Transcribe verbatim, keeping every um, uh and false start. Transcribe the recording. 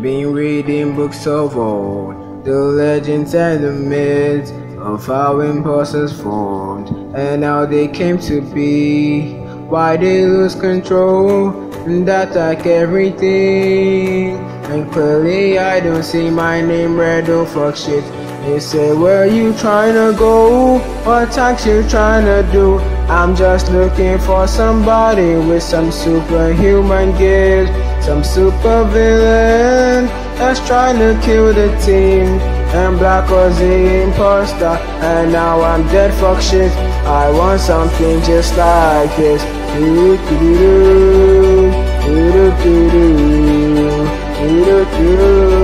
been reading books of old, the legends and the myths of how impulses formed and how they came to be, why they lose control and attack everything. And clearly I don't see my name read, don't fuck shit. They say, where you tryna go? What tax you tryna do? I'm just looking for somebody with some superhuman gifts, some super villain that's trying to kill the team. And Black was the imposter, and now I'm dead, fuck shit. I want something just like this. Do-do-do-do, do-do-do-do, do-do-do-do.